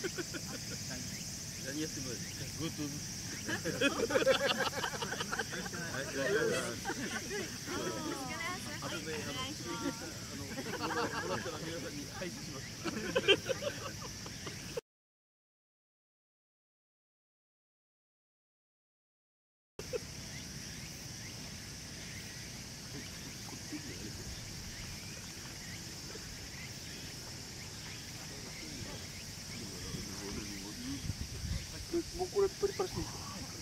何やってもグッとあとね、もらったら皆さんに配信します。 もうこれ取りっぱなしでいいですか。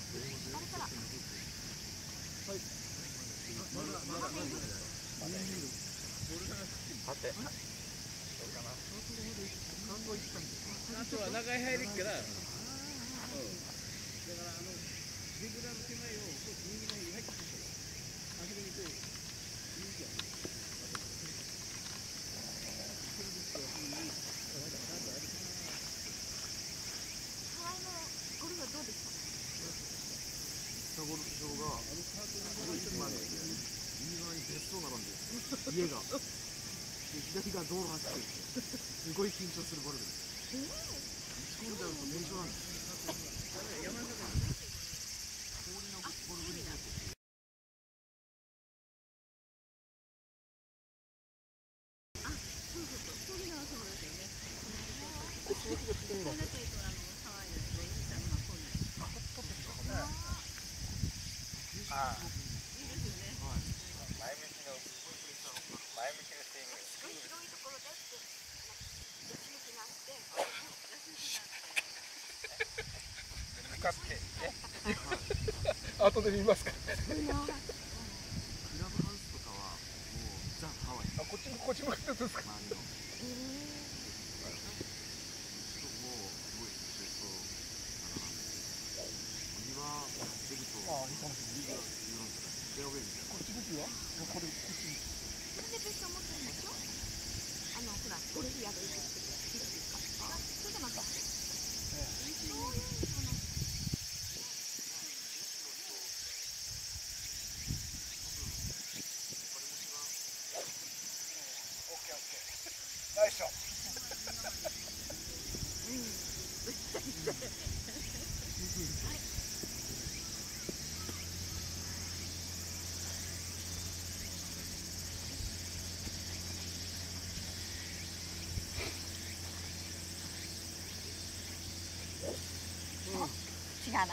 あとは中へ入るから。だからレギュラーの手前を右の方に入ってくる。あそこにこう右じゃん。 ゴルフ場がすごい狭いので、右側に別荘並んでるんですよ、家が。で、左が道路走ってるんですよ。すごい緊張するゴルフです。打ち込んじゃうと天井なんですよ。氷のゴルフになってて。後で見ますか。クラブハウスとかはもうザ・ハワイ。あ、こっち向かってですか。周りの。もうすごい別荘並んでて、庭出るといいかもしれない。フェアウェイみたいな。こっち向きは？これこっち向き。なんで別荘持ってるんでしょ？ほらゴルフやる。あ、それじゃなかった。そういう。 違うな。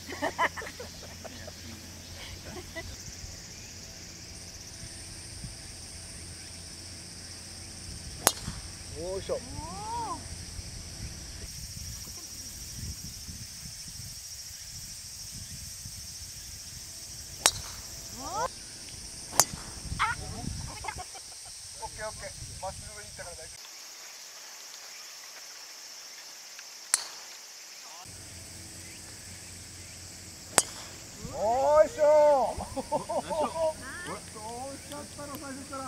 よいしょ。オッケーオッケー。まっすぐ上に行ったから大丈夫。おいしょ。どうしちゃったの最初から。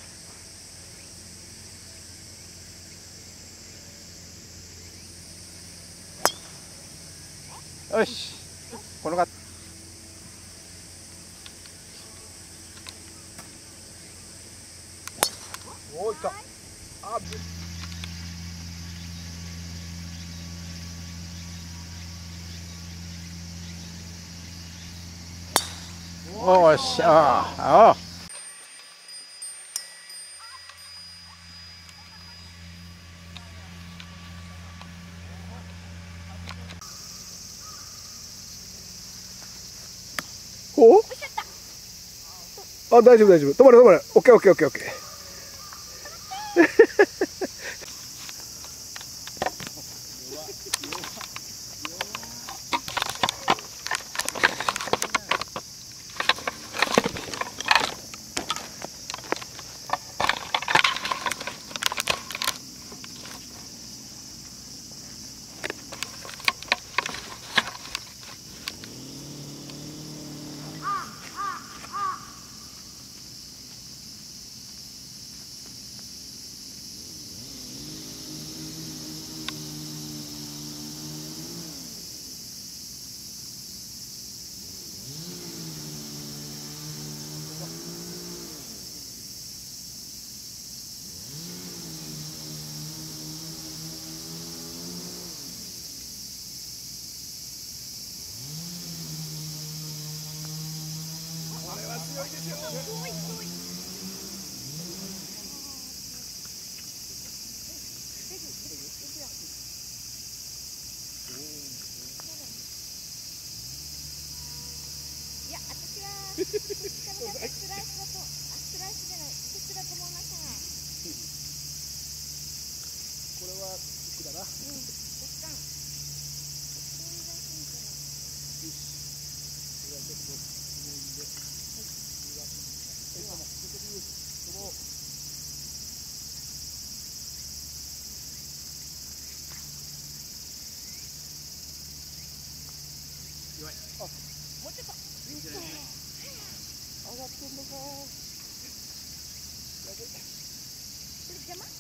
よし。このが。おーいった。あ。おっしゃあ。お？あ、大丈夫大丈夫。止まれ止まれ。オッケーオッケーオッケーオッケー。 や、私はこっちからスライスだと、スライスじゃない、こっちだと思いましたが。 これは好きだな。 おっさん。こういう出しみたいな。 よし。これはちょっと重いんで。はい。 弱い。 あ、もうちょっと。上がってんのか。やべ。 これ邪魔？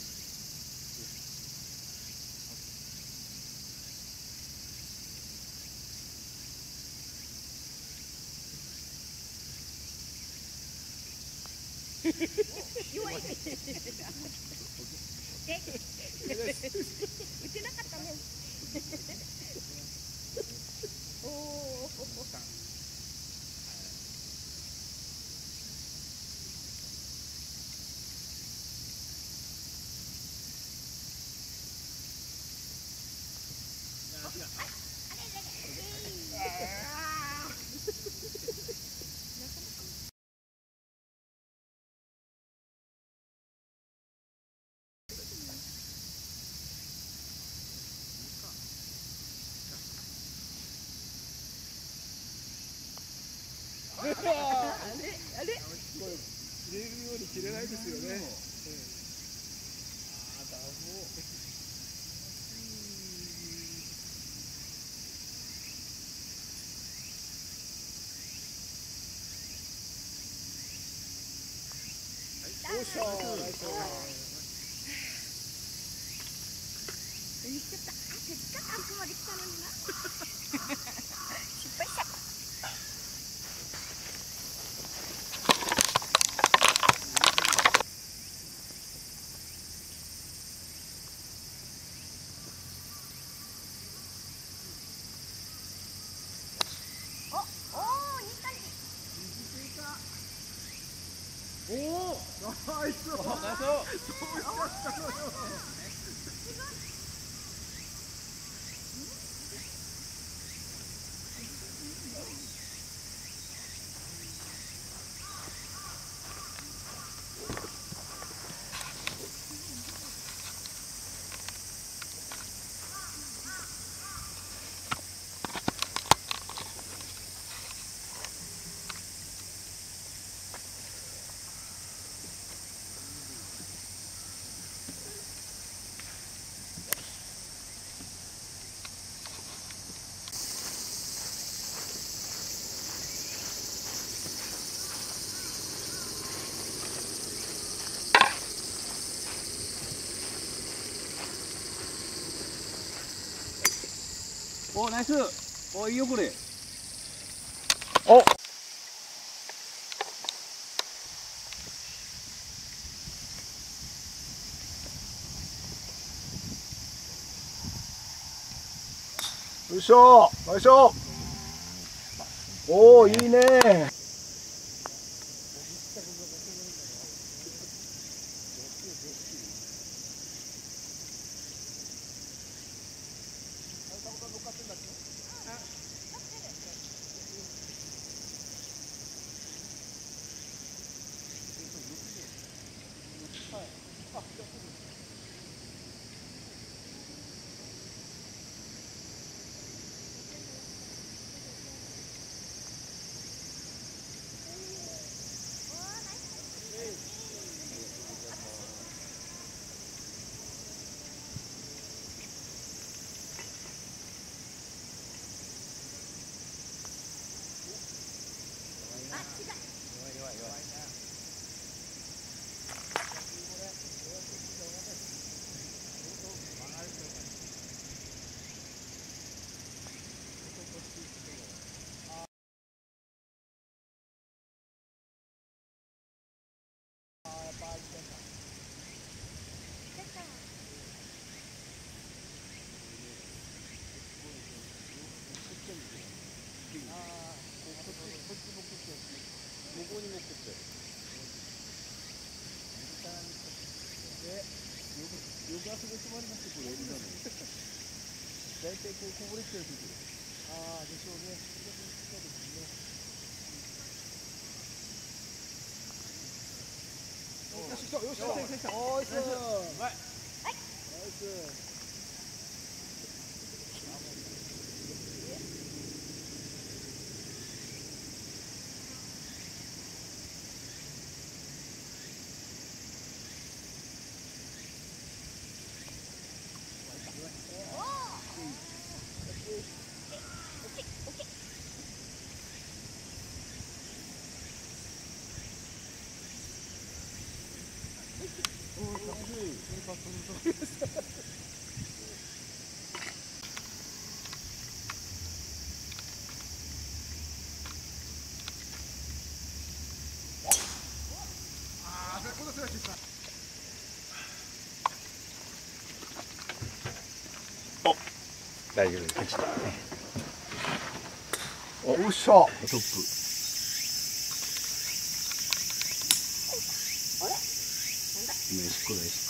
弱い。打てなかったね。おお。あれこれ切れるように切れないですよね。ああ、だもう。よっしゃー、ナイス。 言っちゃった。せっかくあそこまで来たのにな。失敗した。おお、いい感じ。 おお、ナイス。どうしちゃったのよ。 お、ナイス。お、いいよこれ。 お。よいしょ、よいしょ。おお、いいね。 そこ止まりますよ、これ。大体こうこぼれちゃうとき。ああ、でしょうね。そうですね。よし、来た、よし、来た、来た。おーい、ナイス。ナイス。 大丈夫です。 おっしゃ。 トップ。メシコだ、メシ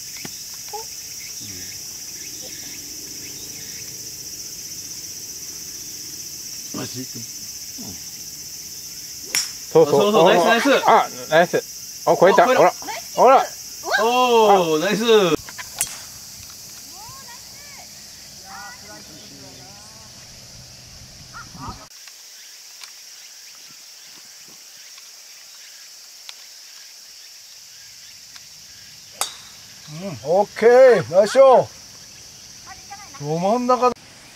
コ。マジ。 そうそうそう、ナイスナイス。 あ、ナイス。あ、超えた。ほら。ほら。 おお、ナイス。 オッケー、ナイスショー。ど真ん中だ。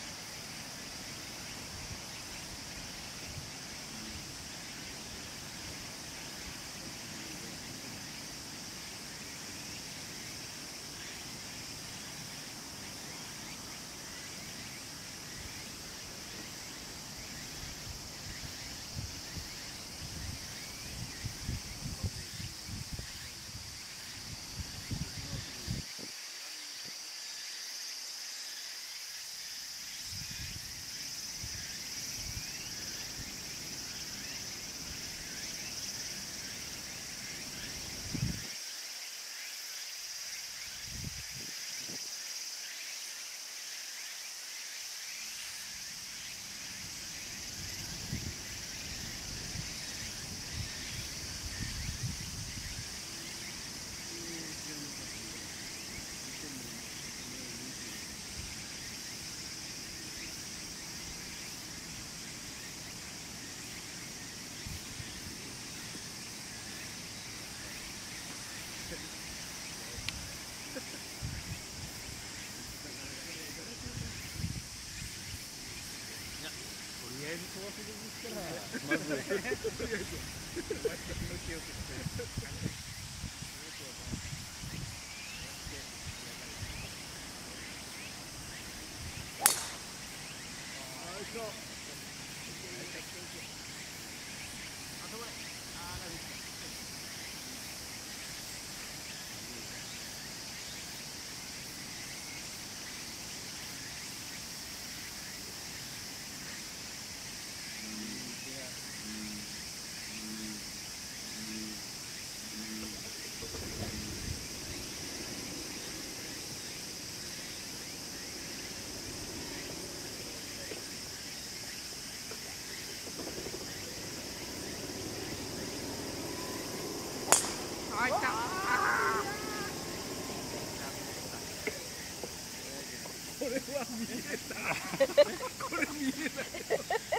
これは見えた。これ見えない。これ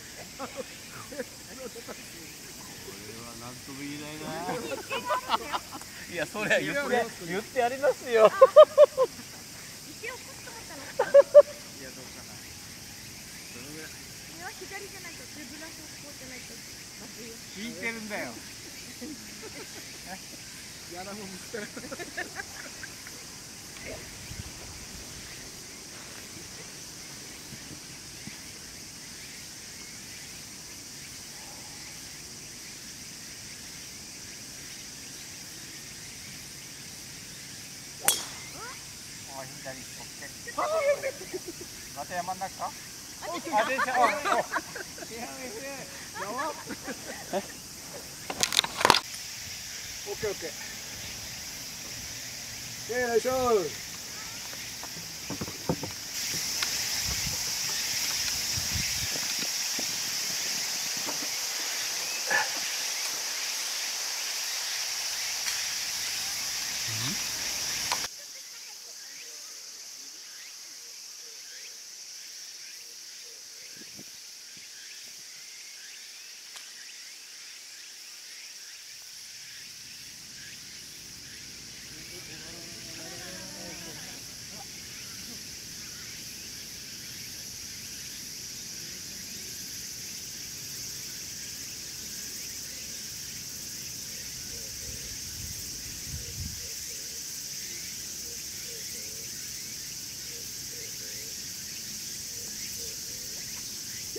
はなんとも言えないな。 いや、そりゃ言ってやりますよ。 一応こっと思ったの。 いや、どうかな。そのぐらい。 これは左じゃないと手ブラシをこうじゃないとまずいよ。 聞いてるんだよ。 やらも見つからない。 また山の中か？ オッケーオッケー。ナイスショー。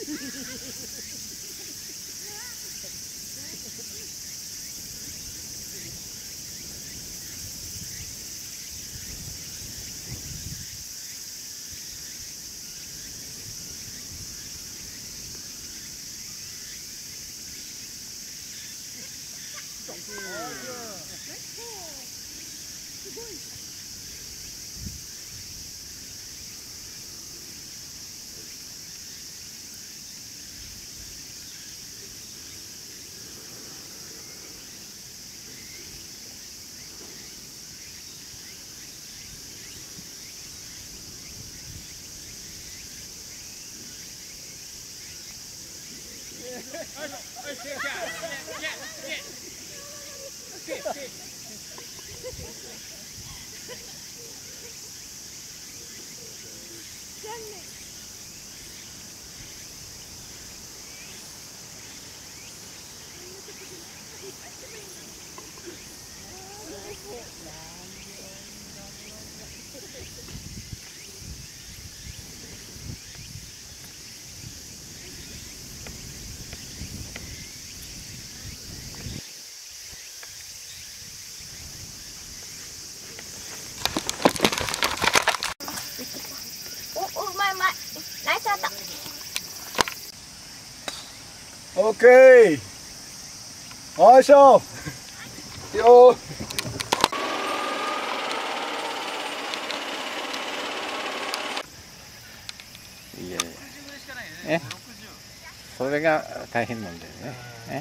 お、うまいうまい。ナイスアウト。 オッケー。よいしょ。よー。 いやいや。それが大変なんだよね。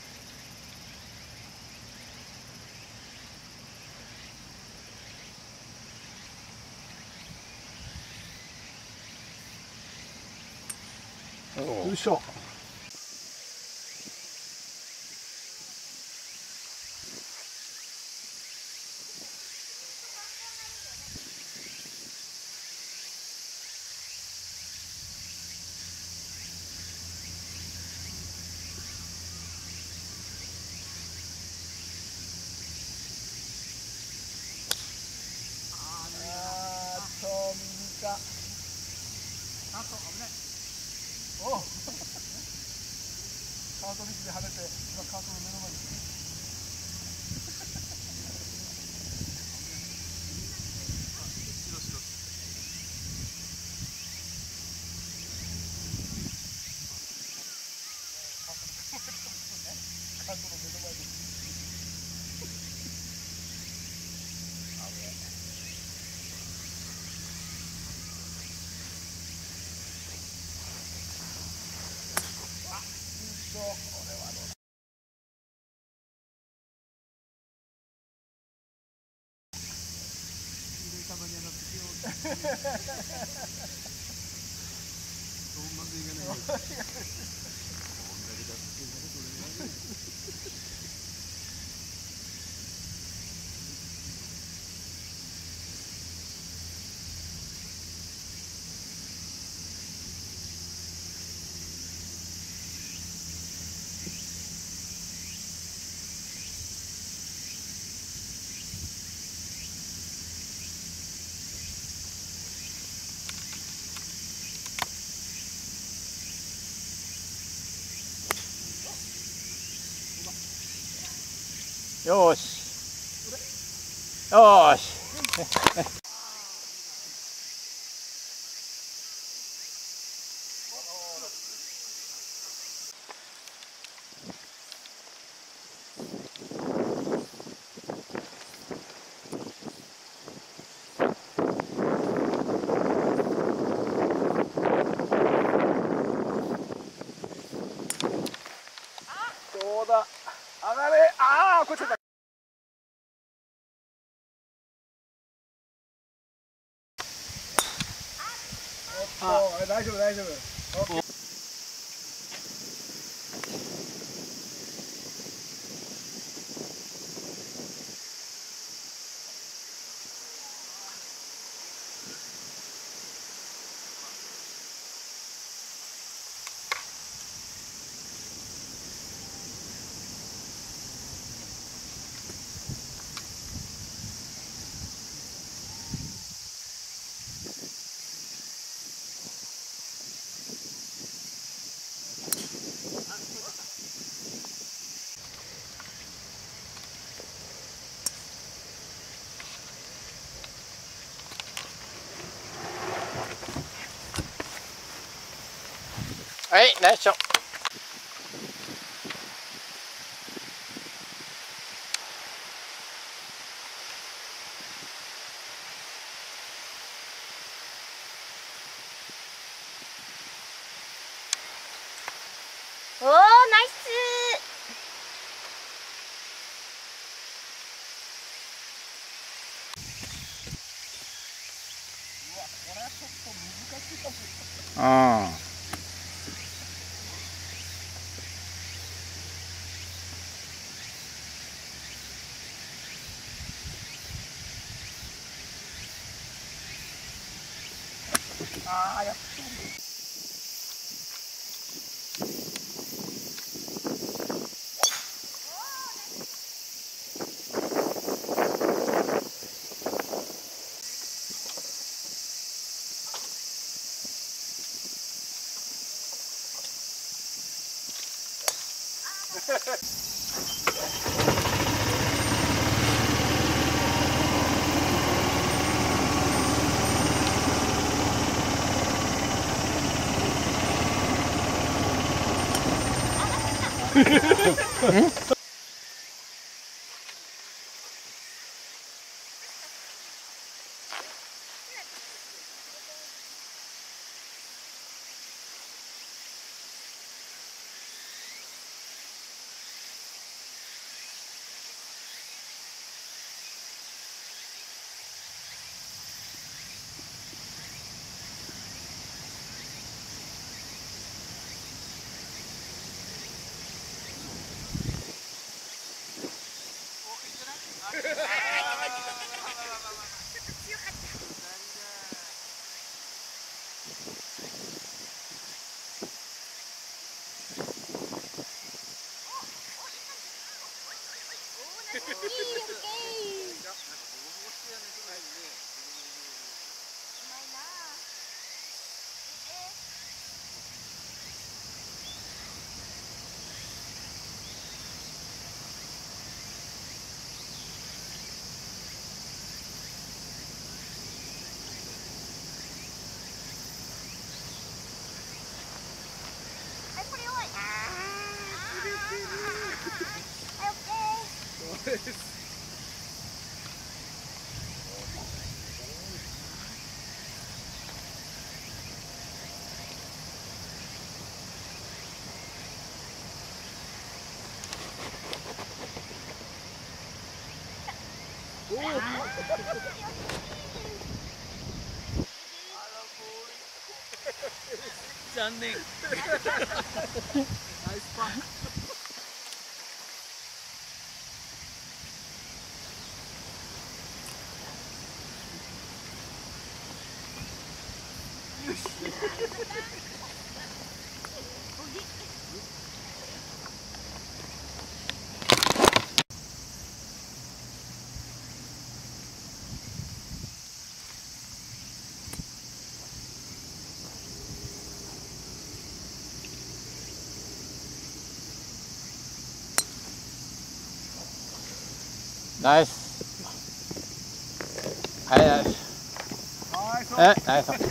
よいしょ。右か。おカートリッジで跳ねて、今カートの目の前に。カートの目の前に。 よーし。よーし。 どうだ。上がれ。ああ、こっちだ。大丈夫大丈夫。 はい、ナイスショット。 おー、ナイスうん。 ああ、やっ残念。ナイスパン。 ナイス。はい、ナイス。ナイス。 ナイス。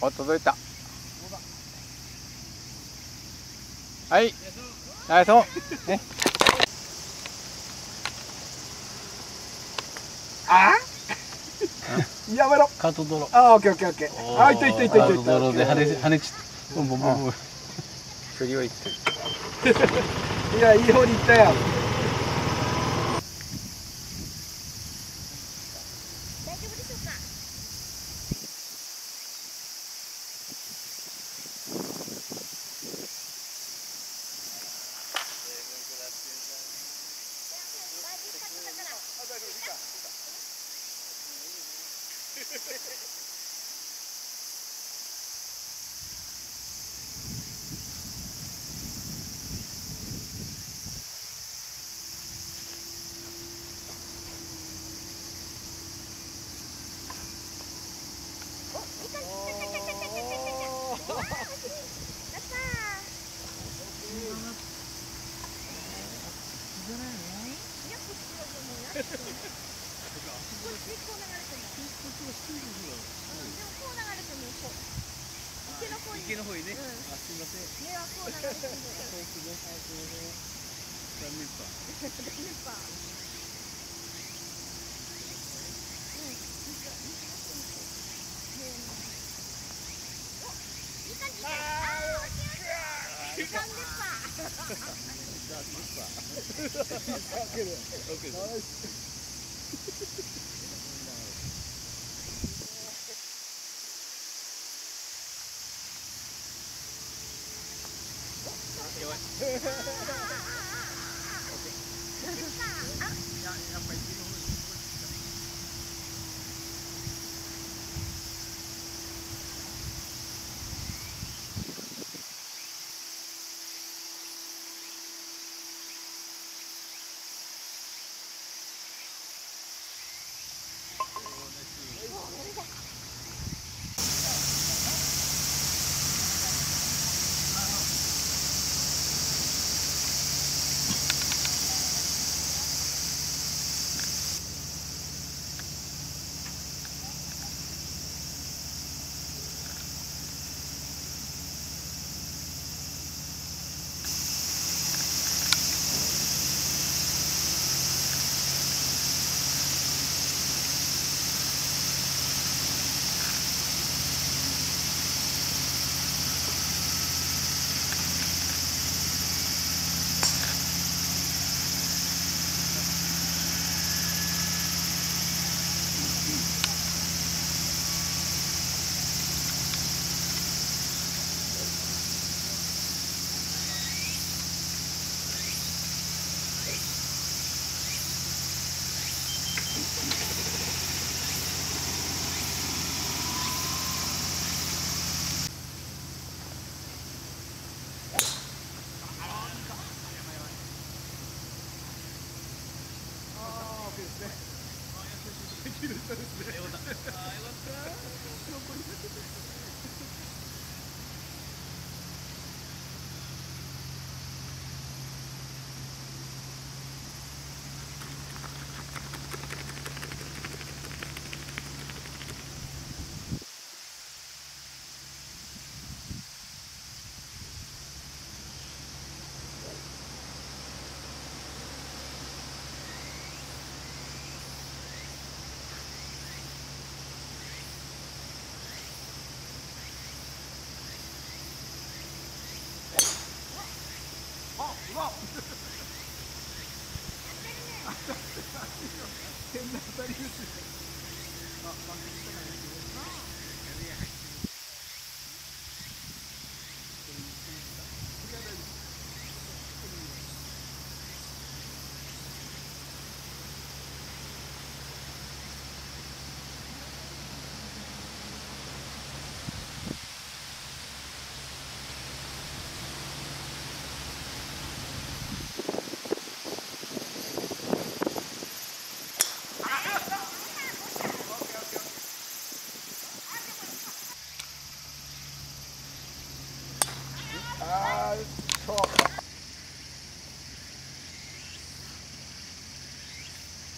お、届いた。はい。ナイスオン。ね。 やめろ。 カート泥。 オッケーオッケーオッケー。いったいったいったいったいった。 泥で跳ねち。ボンボンボンボン。 釣りはいってる。 いや、いい方に行ったよ。 大丈夫でしょうか。 池の方にね。あ、すいません。 目はこう流れてる。 そうですね。断熱波。 断熱波。いい感じ。断熱波。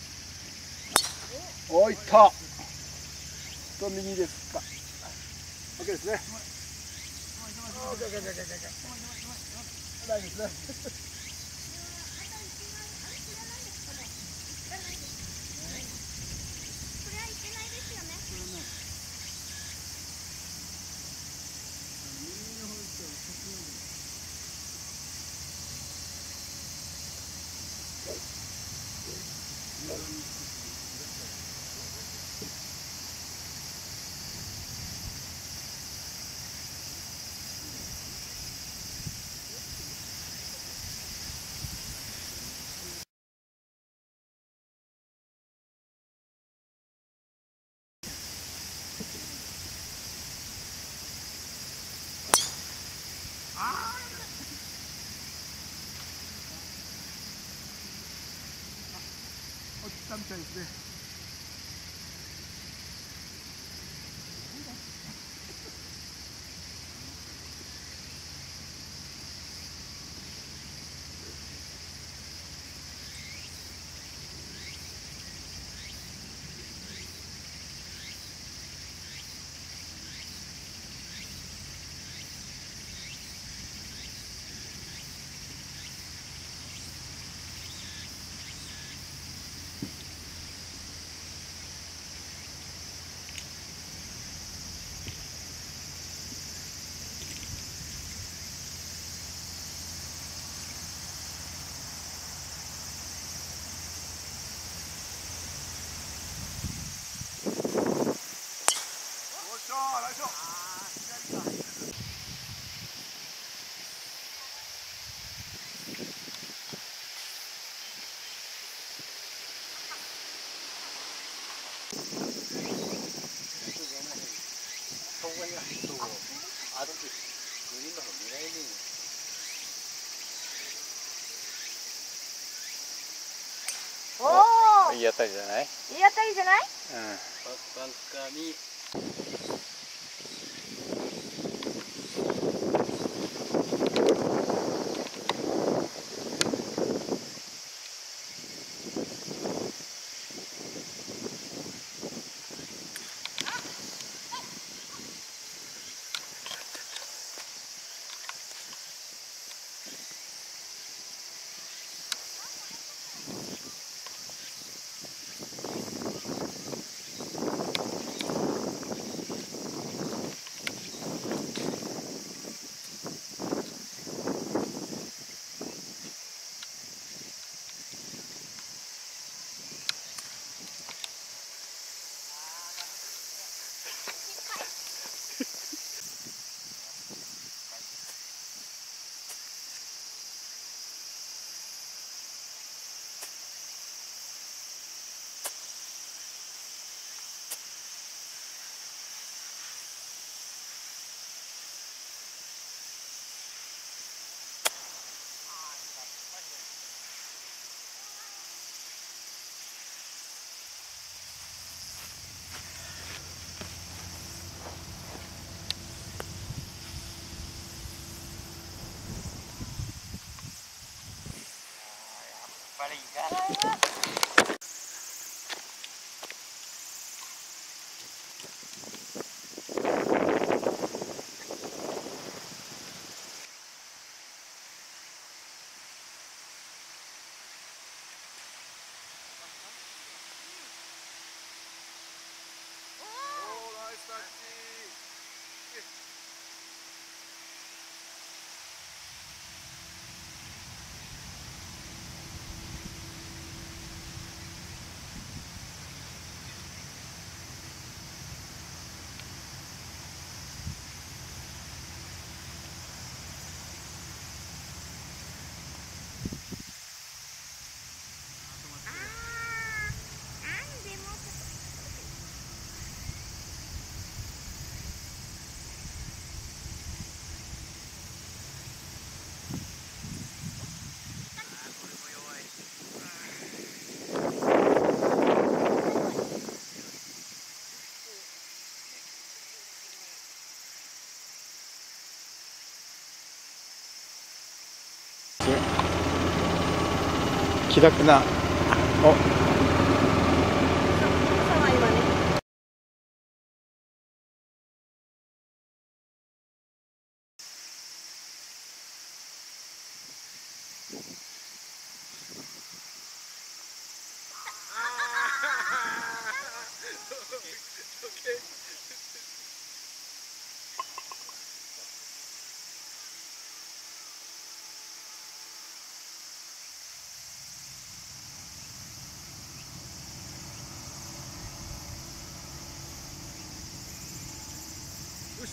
おいった。と右ですか。 OK ですね。大丈夫ですね。 これはいけないですよね。 落ちたみたいですね。 おお、 いい当たりじゃない？ いい当たりじゃない？ バンカーにぱり行かないわ。 気楽な、おした。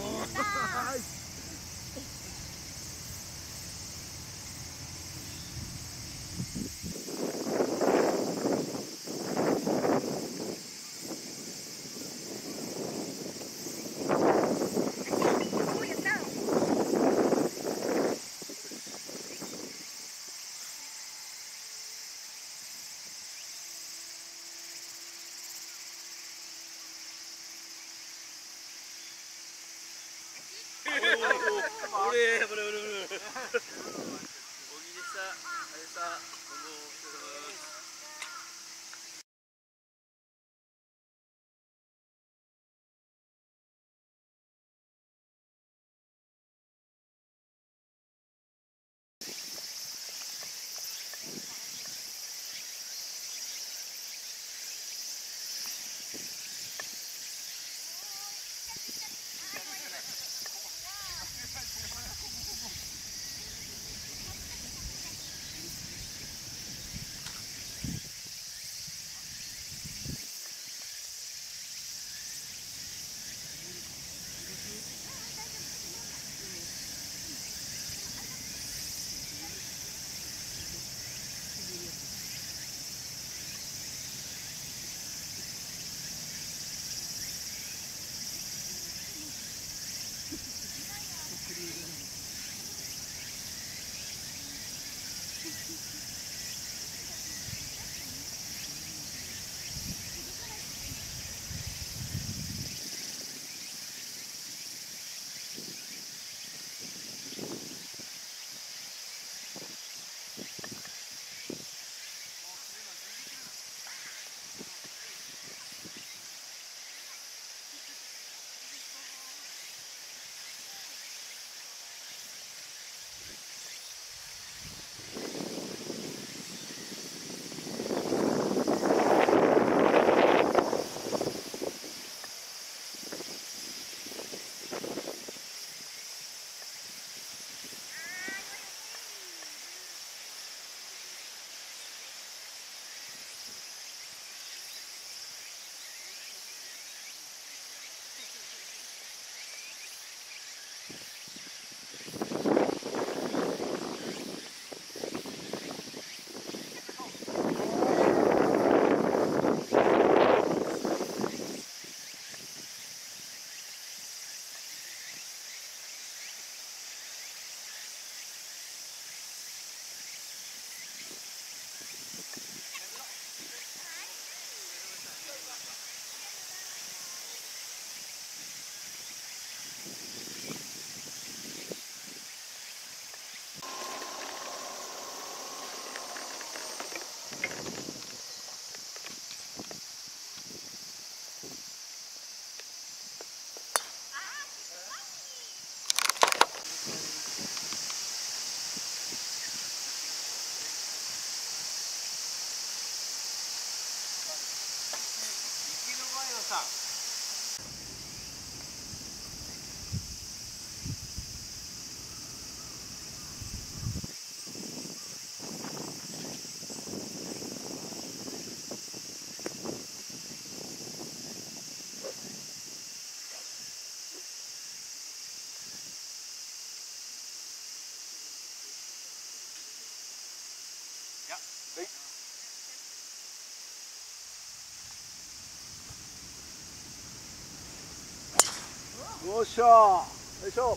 よっしゃー、よいしょ。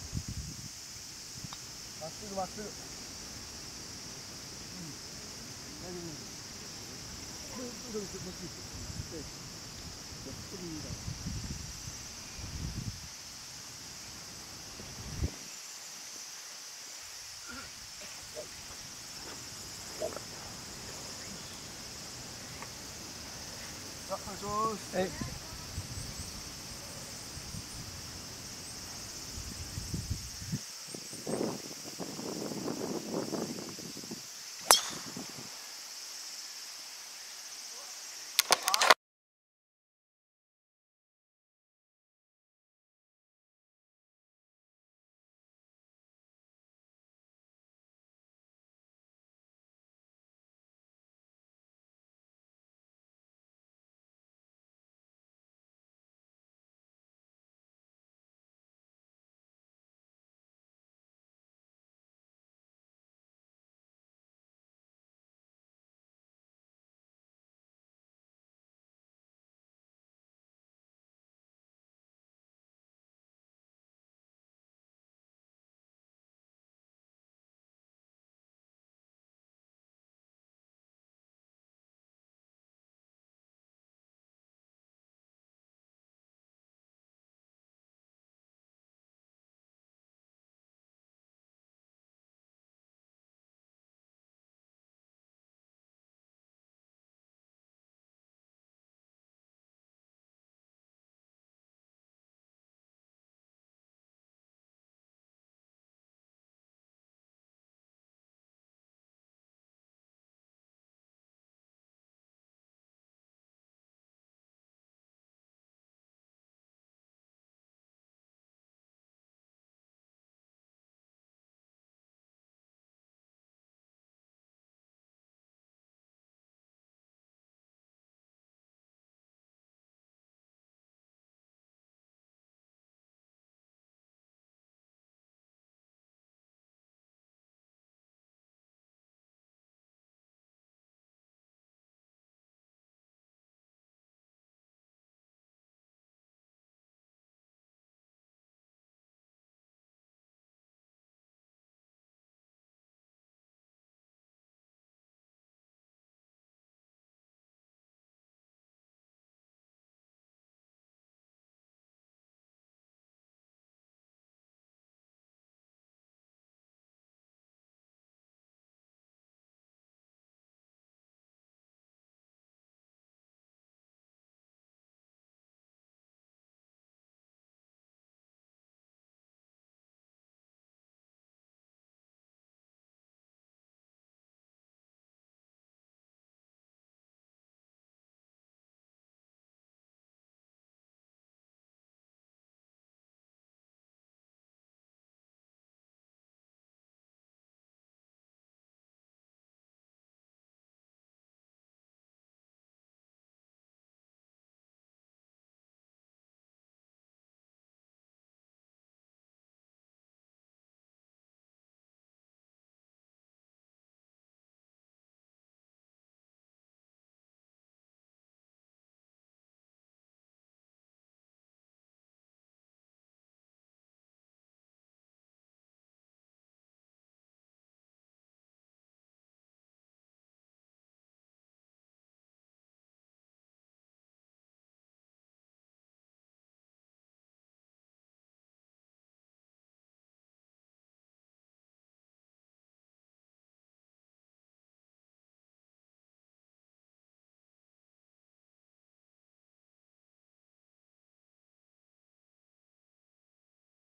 まっすぐまっすぐ。大丈夫。これどうです？こっち。ちょっと右だ。あ、お願いします。